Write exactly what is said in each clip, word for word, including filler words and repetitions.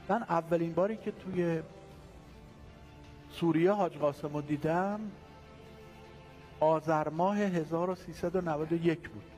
من اولین باری که توی سوریه حاج قاسم رو دیدم آذر ماه هزار و سیصد و نود و یک بود.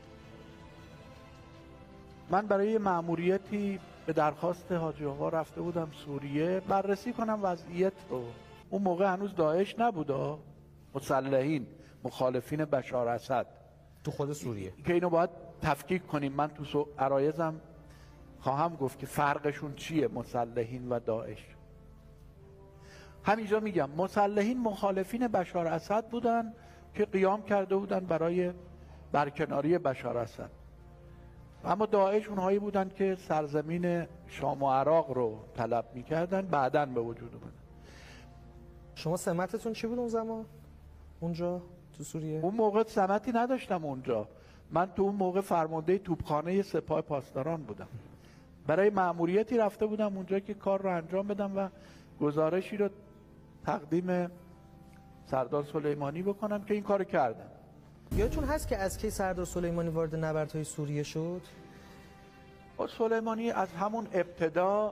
من برای مأموریتی به درخواست حاج آقا رفته بودم سوریه بررسی کنم وضعیت رو. اون موقع هنوز داعش نبود، مسلحین مخالفین بشار اسد تو خود سوریه که اینو باید تفکیک کنیم. من تو عرایزم خواهم گفت که فرقشون چیه مسلحین و داعش. همینجا میگم مسلحین مخالفین بشار اسد بودن که قیام کرده بودن برای برکناری بشار اسد، اما داعش اونهایی بودن که سرزمین شام و عراق رو طلب میکردن، بعداً به وجود اومدن. شما سمتتون چی بود اون زمان اونجا تو سوریه؟ اون موقع سمتی نداشتم اونجا. من تو اون موقع فرمانده توپخانه سپاه پاسداران بودم. برای مأموریتی رفته بودم اونجا که کار رو انجام بدم و گزارشی رو تقدیم سردار سلیمانی بکنم که این کارو کردم. یادتون هست که از کی سردار سلیمانی وارد نبردهای سوریه شد؟ سلیمانی از همون ابتدا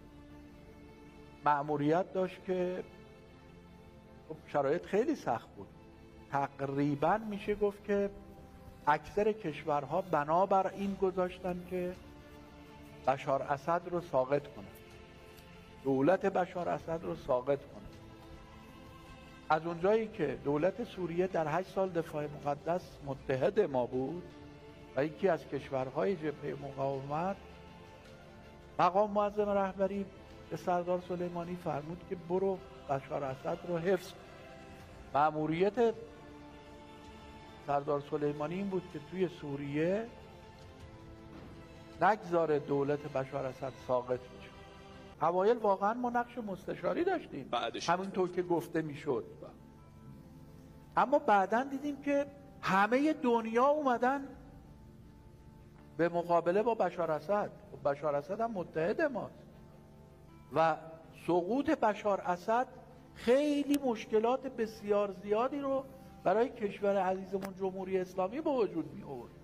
مأموریت داشت که شرایط خیلی سخت بود. تقریبا میشه گفت که اکثر کشورها بنابر این گذاشتن که بشار اسد رو ساقط کنن، دولت بشار اسد رو ساقط کنن. از اونجایی که دولت سوریه در هشت سال دفاع مقدس متحد ما بود و یکی از کشورهای جبهه مقاومت، مقام معظم رهبری به سردار سلیمانی فرمود که برو بشار اسد رو حفظ کن. مأموریت سردار سلیمانی این بود که توی سوریه نگذاره دولت بشار اسد ساقط بشه. اوایل واقعا ما نقش مستشاری داشتیم همونطور که گفته میشد، اما بعداً دیدیم که همه دنیا اومدن به مقابله با بشار اسد. بشار اسد هم متحد ماست و سقوط بشار اسد خیلی مشکلات بسیار زیادی رو برای کشور عزیزمون جمهوری اسلامی به وجود می آورد.